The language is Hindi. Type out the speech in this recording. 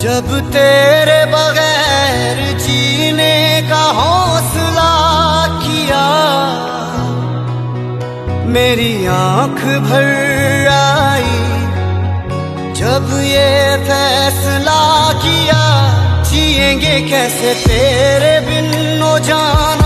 जब तेरे बगैर जीने का हौसला किया, मेरी आंख भर आई जब ये फैसला किया, जिएंगे कैसे तेरे बिन ओ जान।